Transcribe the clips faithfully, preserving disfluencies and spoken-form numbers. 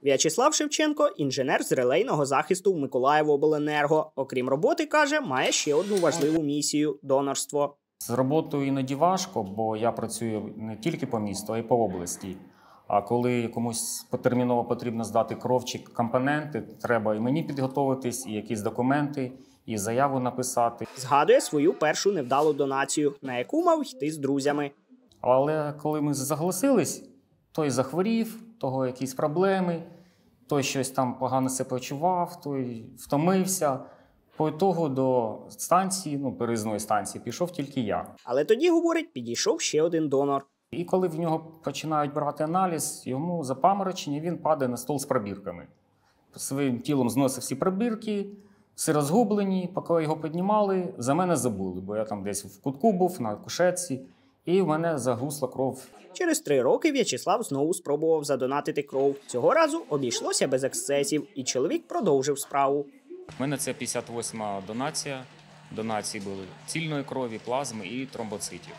В'ячеслав Шевченко – інженер з релейного захисту в Миколаївобленерго. Окрім роботи, каже, має ще одну важливу місію – донорство. З роботою іноді важко, бо я працюю не тільки по місту, а й по області. А коли комусь терміново потрібно здати кров чи компоненти, треба і мені підготуватись, і якісь документи, і заяву написати. Згадує свою першу невдалу донацію, на яку мав йти з друзями. Але коли ми заголосились, той захворів, того якісь проблеми, той щось там погано себе почував, той втомився. По ітогу до станції, ну, переїзної станції, пішов тільки я. Але тоді, говорить, підійшов ще один донор. І коли в нього починають брати аналіз, йому запаморочення, він падає на стол з пробірками. Своїм тілом зносив всі пробірки, всі розгублені, поки його піднімали, за мене забули, бо я там десь в кутку був, на кушетці, і в мене загусла кров. Через три роки В'ячеслав знову спробував задонатити кров. Цього разу обійшлося без ексцесів, і чоловік продовжив справу. У мене це п'ятдесят восьма донація. Донації були цільної крові, плазми і тромбоцитів.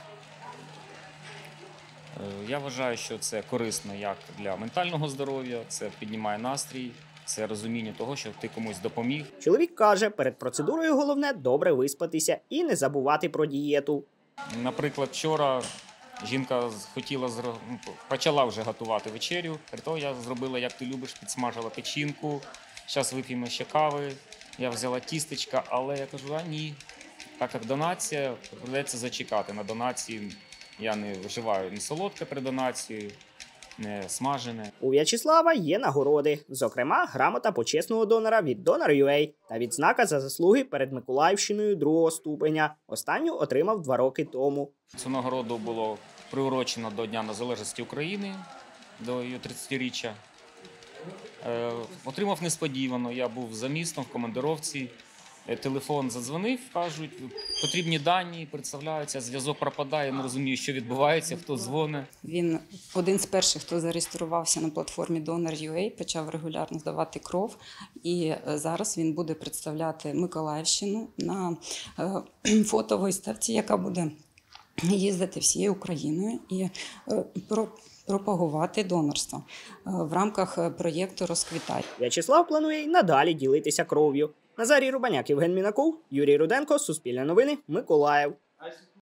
Я вважаю, що це корисно як для ментального здоров'я, це піднімає настрій, це розуміння того, що ти комусь допоміг. Чоловік каже, перед процедурою головне добре виспатися і не забувати про дієту. Наприклад, вчора жінка хотіла, почала вже готувати вечерю. При того я зробила, як ти любиш, підсмажила печінку. Зараз вип'ємо ще кави. Я взяла тістечка, але я кажу, а ні. Так як донація, придеться зачекати. На донації я не вживаю ні солодке при донації, не смажене. У В'ячеслава є нагороди. Зокрема, грамота почесного донора від Донор.ю.А та відзнака за заслуги перед Миколаївщиною другого ступеня. Останню отримав два роки тому. Цю нагороду було приурочено до Дня Незалежності України, до її тридцятиріччя. Е, отримав несподівано, я був за містом в командировці, е, телефон задзвонив, кажуть, потрібні дані, представляються, зв'язок пропадає, не розумію, що відбувається, хто дзвонить. Він один з перших, хто зареєструвався на платформі Донор.ю.А, почав регулярно здавати кров, і зараз він буде представляти Миколаївщину на е, фотовиставці, яка буде їздити всією Україною і е, про пропагувати донорство в рамках проєкту «Розквітай». В'ячеслав планує й надалі ділитися кров'ю. Назарій Рубаняк, Євген Мінаков, Юрій Руденко, Суспільне новини, Миколаїв.